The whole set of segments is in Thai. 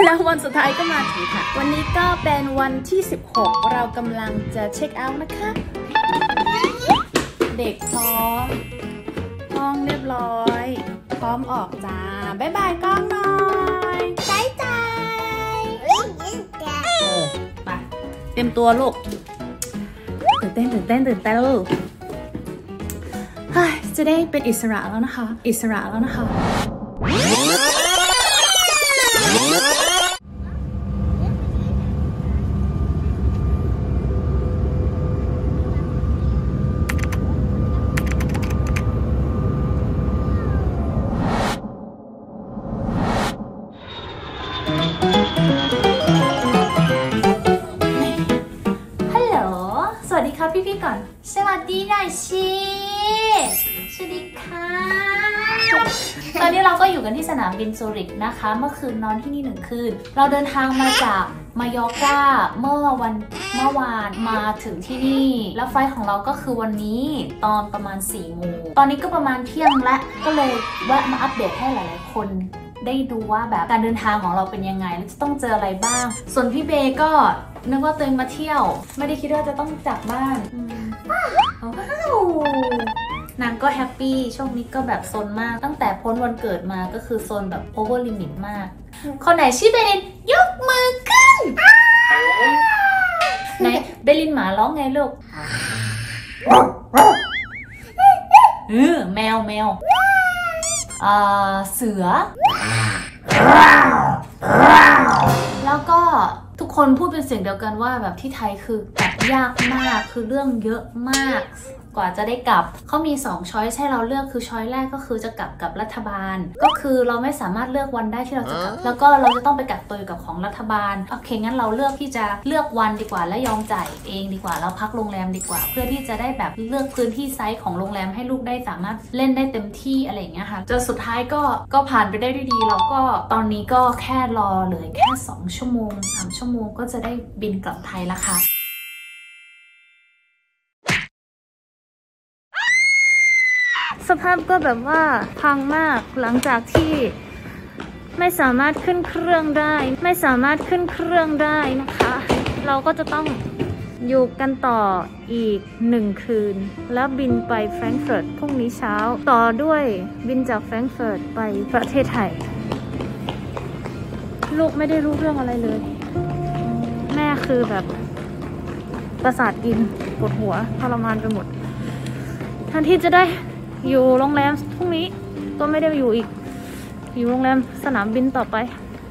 แล้ววันสุดท้ายก็มาถึงค่ะวันนี้ก็เป็นวันที่16เรากำลังจะเช็คเอาท์นะคะเด็กพร้อมห้องเรียบร้อยพร้อมออกจ้าบ๊ายบายกล้องหน่อยบ๊ายบายไปเตรียมตัวลูกตื่นเต้นลูกจะได้เป็นอิสระแล้วนะคะสวัสดีครับพี่ก่อนสวัสดีหน่อยสิสวัสดีค่ะตอนนี้เราก็อยู่กันที่สนามบินซูริกนะคะเมื่อคืนนอนที่นี่1 คืนเราเดินทางมาจากมายอร์กาเมื่อวานมาถึงที่นี่แล้วไฟล์ของเราก็คือวันนี้ตอนประมาณ4 โมงตอนนี้ก็ประมาณเที่ยงและก็เลยแวะมาอัปเดตให้หลายๆคนได้ดูว่าแบบการเดินทางของเราเป็นยังไงและจะต้องเจออะไรบ้างส่วนพี่เบย์ก็นึกว่าตัวเองมาเที่ยวไม่ได้คิดว่าจะต้องจากบ้านนางก็แฮปปี้ช่วงนี้ก็แบบโซนมากตั้งแต่พ้นวันเกิดมาก็คือโซนแบบโอเวอร์ลิมิตมากคนไหนชื่อเบลินยกมือขึ้นไหนเบลินหมาร้องไงลูกแมวเสือแล้วก็ทุกคนพูดเป็นเสียงเดียวกันว่าแบบที่ไทยคือกลับยากมากคือเรื่องเยอะมากกว่าจะได้กลับเขามี2 ช้อยส์ให้เราเลือกคือช้อยแรกก็คือจะกลับกับรัฐบาลก็คือเราไม่สามารถเลือกวันได้ที่เราจะกลับแล้วก็เราจะต้องไปกักตัวอยู่กับของรัฐบาลโอเคงั้นเราเลือกที่จะเลือกวันดีกว่าและยอมจ่ายเองดีกว่าเราพักโรงแรมดีกว่าเพื่อที่จะได้แบบเลือกพื้นที่ไซส์ของโรงแรมให้ลูกได้สามารถเล่นได้เต็มที่อะไรอย่างเงี้ยค่ะจนสุดท้ายก็ผ่านไปได้ด้วยดีเราก็ตอนนี้ก็แค่รอเหลือแค่2 ชั่วโมง3 ชั่วโมงก็จะได้บินกลับไทยแล้วค่ะสภาพก็แบบว่าพังมากหลังจากที่ไม่สามารถขึ้นเครื่องได้นะคะเราก็จะต้องอยู่กันต่ออีก1 คืนแล้วบินไปแฟรงก์เฟิร์ตพรุ่งนี้เช้าต่อด้วยบินจากแฟรงก์เฟิร์ตไปประเทศไทยลูกไม่ได้รู้เรื่องอะไรเลยแม่คือแบบประสาทกินปวดหัวทรมานไปหมดแทนที่จะได้อยู่โรงแรมพรุ่งนี้ก็ไม่ได้อยู่อีกอยู่โรงแรมสนามบินต่อไป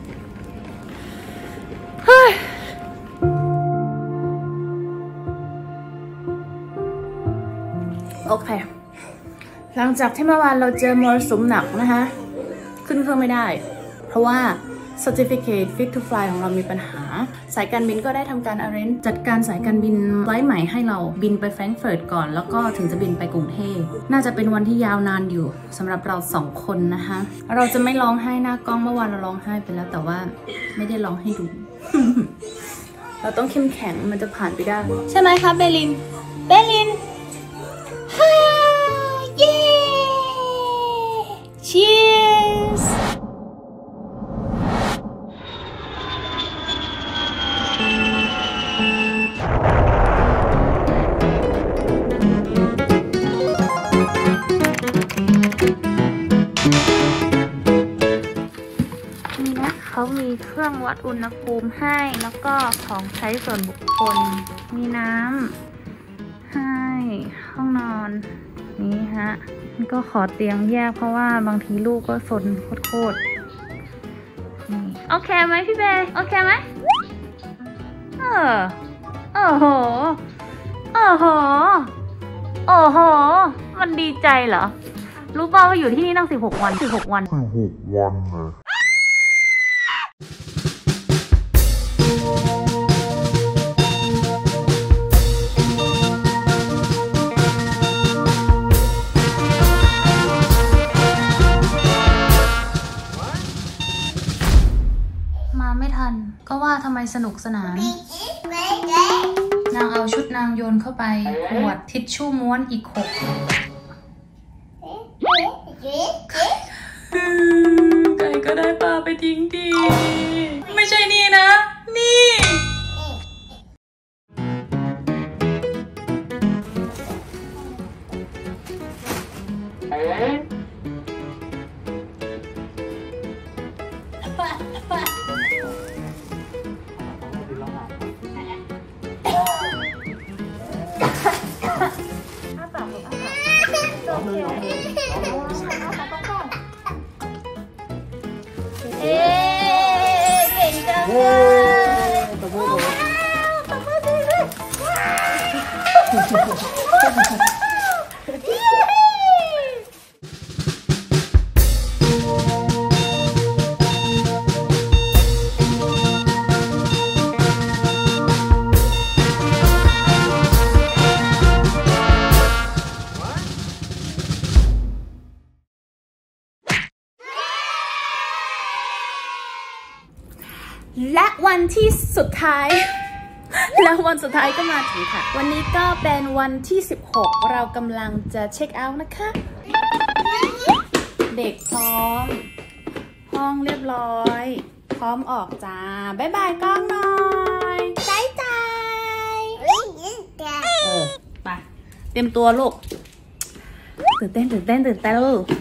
โอเคหลังจากที่เมื่อวานเราเจอมรสุมหนักนะคะขึ้นเครื่องไม่ได้เพราะว่า Certificate Fit to Fly ของเรามีปัญหาสายการบินก็ได้ทำการ arrange จัดการสายการบินไฟล์ใหม่ให้เราบินไปแฟรงก์เฟิร์ตก่อนแล้วก็ถึงจะบินไปกรุงเทพน่าจะเป็นวันที่ยาวนานอยู่สำหรับเรา2 คนนะคะเราจะไม่ร้องไห้หน้ากล้องเมื่อวานเราร้องไห้ไปแล้วแต่ว่าไม่ได้ร้องให้ดู เราต้องเข้มแข็งมันจะผ่านไปได้ใช่ไหมคะเบลินเย้ Cheersเขามีเครื่องวัดอุณหภูมิให้แล้วก็ของใช้ส่วนบุคคลมีน้ำให้ห้องนอนนี่ฮะก็ขอเตียงแยกเพราะว่าบางทีลูกก็สนโคตรนี่โอเคไหมพี่เบย์โอเคไหมโอ้โหมันดีใจเหรอรู้ป่าวว่าอยู่ที่นี่ตั้ง16 วันเลยมาไม่ทันก็ว่าทำไมสนุกสนานนางเอาชุดนางโยนเข้าไปขวดทิชชู่ม้วนอีก6ไก่ก็ได้ปลาไปทิ้งทีแมไม่ใช่นี่นะนี่เอ๊เก่งจังเลยตบมือตบมือสิและวันที่สุดท้าย แล้ววันสุดท้ายก็มาถึงค่ะวันนี้ก็เป็นวันที่16เรากำลังจะเช็คเอาท์นะคะเด็กพร้อมห้องเรียบร้อยพร้อมออกจ้าบ๊ายบายกล้องหน่อยใจใจไปเตรียมตัวลูกตื่นเต้นลูก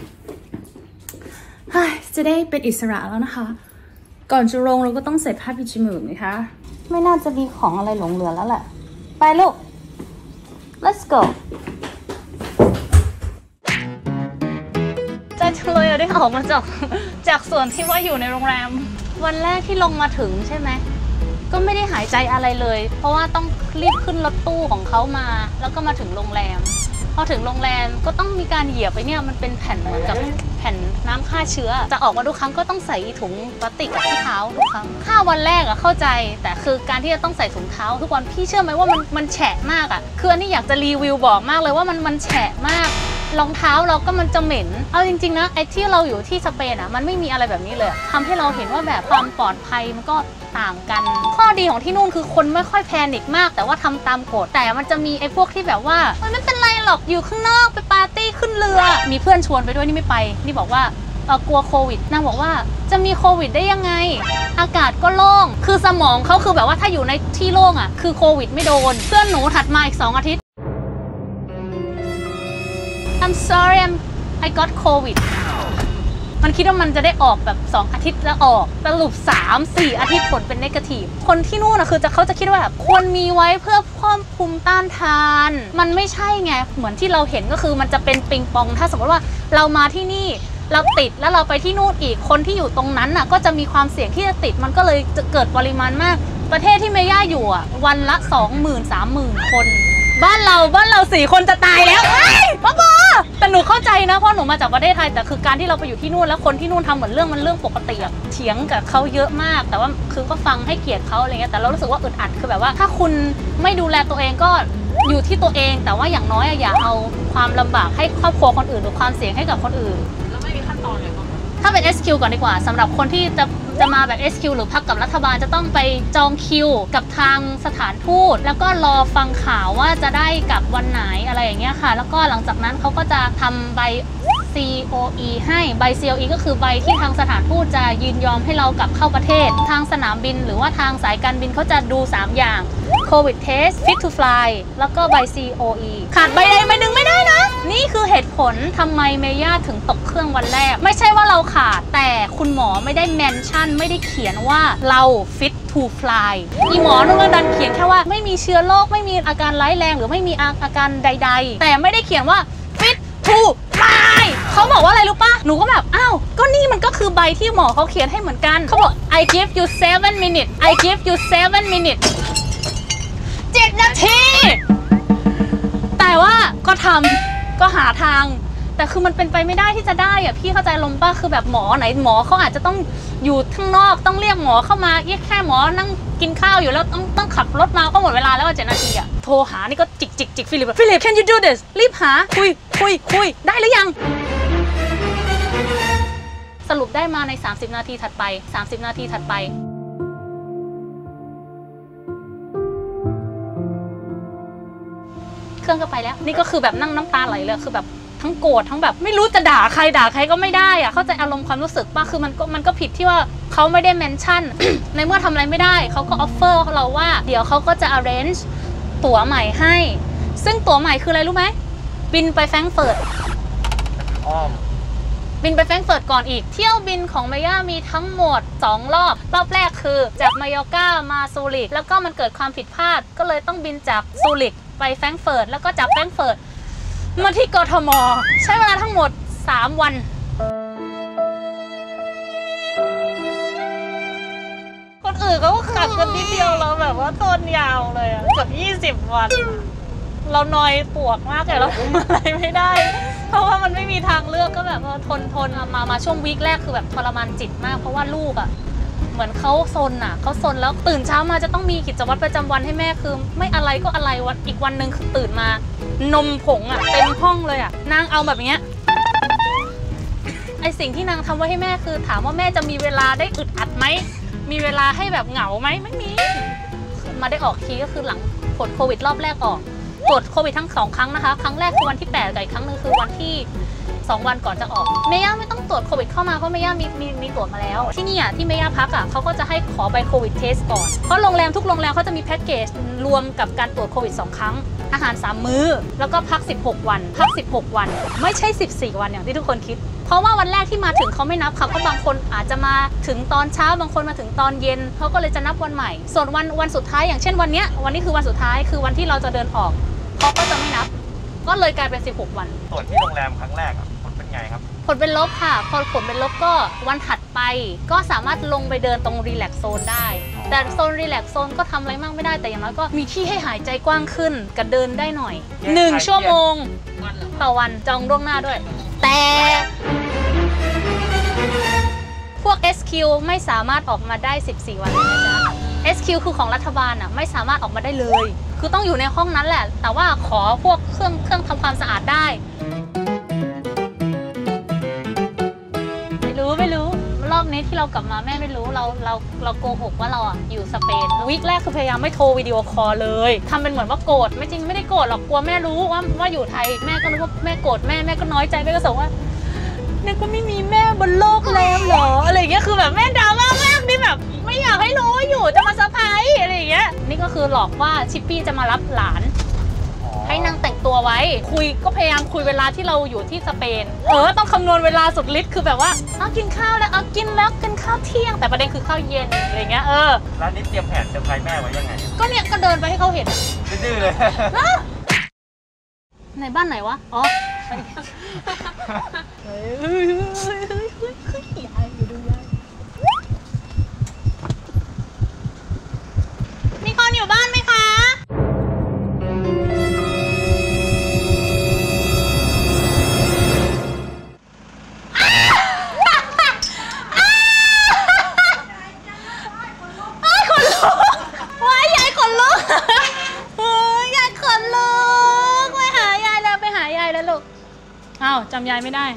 จะได้เป็นอิสระแล้วนะคะก่อนจะลงเราก็ต้องใส่ผ้าปิดจมูกนะคะไม่น่าจะมีของอะไรหลงเหลือแล้วแหละไปลูก let's go ใจจังเลยได้ออกมาจากส่วนที่ว่าอยู่ในโรงแรมวันแรกที่ลงมาถึงใช่ไหมก็ไม่ได้หายใจอะไรเลยเพราะว่าต้องรีบขึ้นรถตู้ของเขามาแล้วก็มาถึงโรงแรมพอถึงโรงแรมก็ต้องมีการเหยียบไปเนี่ยมันเป็นแผ่นเหมือนกับแผ่นน้ำฆ่าเชื้อจะออกมาทุกครั้งก็ต้องใส่ถุงพลาสติกกับที่เท้าทุกครั้งข้าววันแรกอะเข้าใจแต่คือการที่จะต้องใส่ถุงเท้าทุกวันพี่เชื่อไหมว่ามันแฉะมากอะคืออันนี้อยากจะรีวิวบอกมากเลยว่ามันแฉะมากรองเท้าเราก็มันจะเหม็นเอาจริงๆนะไอ้ที่เราอยู่ที่สเปนอะมันไม่มีอะไรแบบนี้เลยทำให้เราเห็นว่าแบบความปลอดภัยมันก็ต่างกันข้อดีของที่นู่นคือคนไม่ค่อยแพนิคมากแต่ว่าทำตามกฎแต่มันจะมีไอ้พวกที่แบบว่ามันไม่เป็นไรหรอกอยู่ข้างนอกไปปาร์ตี้ขึ้นเรือมีเพื่อนชวนไปด้วยนี่ไม่ไปนี่บอกว่ากลัวโควิดนางบอกว่าจะมีโควิดได้ยังไงอากาศก็โล่งคือสมองเขาคือแบบว่าถ้าอยู่ในที่โล่งอ่ะคือโควิดไม่โดนเพื่อนหนูถัดมาอีก2 อาทิตย์ I'm sorry I got COVID มันคิดว่ามันจะได้ออกแบบ2 อาทิตย์แล้วออกสรุป3-4 อาทิตย์ผลเป็นเนกาทีฟคนที่นู่นนะคือเขาจะคิดว่าแบบควรมีไว้เพื่อเพิ่มภูมิต้านทานมันไม่ใช่ไงเหมือนที่เราเห็นก็คือมันจะเป็นปิงปองถ้าสมมติว่าเรามาที่นี่เราติดแล้วเราไปที่นู่นอีกคนที่อยู่ตรงนั้นน่ะก็จะมีความเสี่ยงที่จะติดมันก็เลยจะเกิดปริมาณมากประเทศที่เมย่าอยู่อ่ะวันละ 20,000-30,000 คนบ้านเรา4 คนจะตายแล้วบ้าแต่หนูเข้าใจนะเพราะหนูมาจากประเทศไทยแต่คือการที่เราไปอยู่ที่นู่นแล้วคนที่นู่นทำเหมือนเรื่องปกติอะเถียงกับเขาเยอะมากแต่ว่าคือก็ฟังให้เกียรติเขาอะไรเงี้ยแต่เรารู้สึกว่าอึดอัดคือแบบว่าถ้าคุณไม่ดูแลตัวเองก็อยู่ที่ตัวเองแต่ว่าอย่างน้อยอย่าเอาความลำบากให้ครอบครัวคนอื่นหรือความเสี่ยงให้กับคนอื่นแล้วไม่มีขั้นตอนเลยถ้าเป็น SQ ก่อนดีกว่าสำหรับคนที่จะมาแบบ SQ หรือพักกับรัฐบาลจะต้องไปจองคิวกับทางสถานทูตแล้วก็รอฟังข่าวว่าจะได้กลับวันไหนอะไรอย่างเงี้ยค่ะแล้วก็หลังจากนั้นเขาก็จะทำใบ COE ให้ใบ COE ก็คือใบที่ทางสถานทูตจะยินยอมให้เรากลับเข้าประเทศทางสนามบินหรือว่าทางสายการบินเขาจะดู3 อย่าง COVID test fit to fly แล้วก็ใบ COE ขาดใบใดใบหนึ่งไม่ได้นะนี่คือเหตุผลทำไมเมย่าถึงตกเครื่องวันแรกไม่ใช่ว่าเราขาดแต่คุณหมอไม่ได้เมนชั่นไม่ได้เขียนว่าเรา fit to fly อีหมอนุ่งดันเขียนแค่ว่าไม่มีเชื้อโรคไม่มีอาการร้ายแรงหรือไม่มีอาการใดๆแต่ไม่ได้เขียนว่า fit to fly เขาบอกว่าอะไรรู้ปะหนูก็แบบอ้าวก็นี่มันก็คือใบที่หมอเขาเขียนให้เหมือนกันเขาบอก I give you 7 minutes I give you 7 minutes 7 นาทีแต่ว่าก็ทำก็หาทางแต่คือมันเป็นไปไม่ได้ที่จะได้อะพี่เข้าใจลมป่ะคือแบบหมอไหนหมอเขาอาจจะต้องอยู่ข้างนอกต้องเรียกหมอเข้ามาแค่หมอนั่งกินข้าวอยู่แล้วต้องขับรถมาก็หมดเวลาแล้ว7 นาทีอะโทรหานี่ก็จิกฟิลิป can you do this รีบหาคุยได้หรือยังสรุปได้มาใน30 นาทีถัดไป30 นาทีถัดไปเครื่องก็ไปแล้วนี่ก็คือแบบนั่งน้ำตาไหลเลยคือแบบทั้งโกรธทั้งแบบไม่รู้จะด่าใครก็ไม่ได้อะเข้าใจอารมณ์ความรู้สึกป่ะคือมันก็ผิดที่ว่าเขาไม่ได้เมนชั่น ในเมื่อทำอะไรไม่ได้เขาก็ออฟเฟอร์เราว่าเดี๋ยวเขาก็จะ arrange ตั๋วใหม่ให้ซึ่งตั๋วใหม่คืออะไรรู้ไหมบินไปแฟรงก์เฟิร์ตบินไปแฟรงก์เฟิร์ตก่อนอีกเที่ยวบินของเมย่ามีทั้งหมด2 รอบแรกคือจากมายอร์กามาซูริกแล้วก็มันเกิดความผิดพลาดก็เลยต้องบินจากซูริกไปแฟรงก์เฟิร์ตแล้วก็จากแฟรงก์เฟิร์ตมาที่กทมใช้เวลาทั้งหมด3 วันคนอื่นเขาก็ขับกันนิดเดียวเราแบบว่าต้นยาวเลยอะเกือบ20 วันเรานอยปวกมากเลยเราทำอะไรไม่ได้เพราะว่ามันไม่มีทางเลือกก็แบบทนมาช่วงวีคแรกคือแบบทรมานจิตมากเพราะว่าลูกอะเหมือนเขาซนแล้วตื่นเช้ามาจะต้องมีกิจวัตรประจำวันให้แม่คือไม่อะไรก็อะไรวันอีกวันหนึ่งคือตื่นมานมผงอะเต็มห้องเลยอะนางเอาแบบเนี้ยไอสิ่งที่นางทำไว้ให้แม่คือถามว่าแม่จะมีเวลาได้อึดอัดไหมมีเวลาให้แบบเหงาไหมไม่มีมาได้ออกทีก็คือหลังผลโควิดรอบแรกออกตรวจโควิดทั้ง2 ครั้งนะคะครั้งแรกคือวันที่8กับอีกครั้งนึงคือวันที่2 วันก่อนจะออกเมย่าไม่ต้องตรวจโควิดเข้ามาเพราะเมย่ามีตรวจมาแล้วที่นี่ที่เมย่าพักเขาก็จะให้ขอใบโควิดเทสก่อนเพราะโรงแรมทุกโรงแรมเขาจะมีแพ็กเกจรวมกับการตรวจโควิด2 ครั้งอาหาร3 มื้อแล้วก็พัก16 วันไม่ใช่14 วันอย่างที่ทุกคนคิดเพราะว่าวันแรกที่มาถึงเขาไม่นับค่ะเพราะบางคนอาจจะมาถึงตอนเช้าบางคนมาถึงตอนเย็นเขาก็เลยจะนับวันใหม่ส่วนวันสุดท้ายอย่างเช่นวันนี้คือวันสุดท้ายคือวันที่เราจะเดินออกเขาก็จะไม่นับก็เลยกลายเป็น16 วันตรวจที่โรงแรมครั้งแรกผลเป็นไงครับผลเป็นลบค่ะพอผลเป็นลบก็วันถัดไปก็สามารถลงไปเดินตรงรีแลกซ์โซนได้แต่โซนรีแลกซ์โซนก็ทำอะไรมากไม่ได้แต่อย่างน้อยก็มีที่ให้หายใจกว้างขึ้นกับเดินได้หน่อย1 ชั่วโมงต่อวันจองล่วงหน้าด้วยแต่พวก SQ ไม่สามารถออกมาได้14 วันเลยนะจ๊ะ SQ คือของรัฐบาลไม่สามารถออกมาได้เลยคือต้องอยู่ในห้องนั้นแหละแต่ว่าขอพวกเครื่องทำความสะอาดได้ไม่รู้รอบนี้ที่เรากลับมาแม่ไม่รู้เราโกหกว่าเราอยู่สเปนวีคแรกคือพยายามไม่โทรวิดีโอคอลเลยทำเป็นเหมือนว่าโกรธไม่จริงไม่ได้โกรธหรอกกลัวแม่รู้ว่าอยู่ไทยแม่ก็นึกว่าแม่โกรธแม่ก็น้อยใจแม่ก็ส่งว่าเนี่ยก็ไม่มีแม่บนโลกแล้วเหรออะไรอย่างเงี้ยคือแบบแม่ดราม่ามากนี่แบบไม่อยากให้รู้ว่าอยู่จะมาเซอร์ไพรส์อะไรอย่างเงี้ยนี่ก็คือหลอกว่าชิปปี้จะมารับหลานให้นางแต่งตัวไว้คุยก็พยายามคุยเวลาที่เราอยู่ที่สเปนต้องคำนวณเวลาสุดฤทธิ์คือแบบว่ากินข้าวแล้วกินข้าวเที่ยงแต่ประเด็นคือข้าวเย็นอะไรเงี้ยแล้วนี่เตรียมแผนจะไปแม่ไว้ยังไงก็เนี่ยก็เดินไปให้เขาเห็นดื้อเลยในบ้านไหนวะอ๋อมีคนอยู่บ้านไหมคะอ้าวจำยายไม่ได้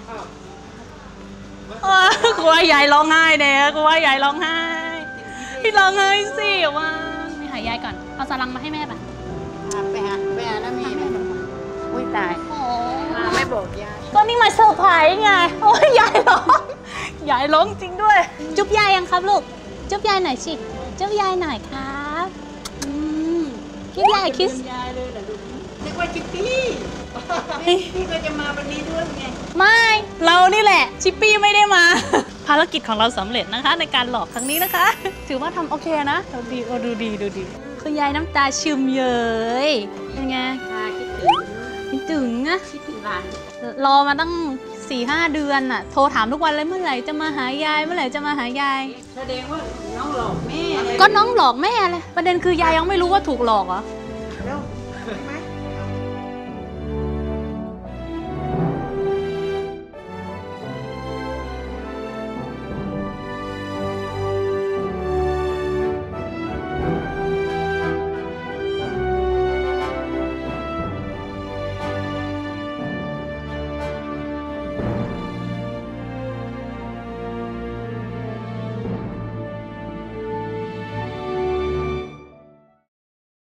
กลัวยายร้องไห้เด็กกลัวยายร้องไห้พี่ร้องไห้สิว่าไม่หายายก่อนเอาสลังมาให้แม่ป่ะไปหาแล้วมีอุ้ยตายไม่บอกยายก็นี่มาเซอร์ไพรส์ไงโอ้ยยายร้องจริงด้วยจุ๊บยายยังครับลูกจุ๊บยายหน่อยสิจุ๊บยายหน่อยครับจุ๊บยายคิสยายเลยเหรอลูกนึกว่าจิ๊บปี้พี่ก็จะมาวันนี้ด้วยไงไม่เรานี่แหละชิปปี้ไม่ได้มาภารกิจของเราสำเร็จนะคะในการหลอกครั้งนี้นะคะถือว่าทำโอเคนะดูดีคือยายน้ำตาซึมเย้ยเป็นไงคิดถึงนะรอมาตั้ง 4-5 เดือนน่ะโทรถามทุกวันเลยเมื่อไหร่จะมาหายายแสดงว่าน้องหลอกแม่ก็น้องหลอกแม่เลยประเด็นคือยายยังไม่รู้ว่าถูกหลอกเหรอ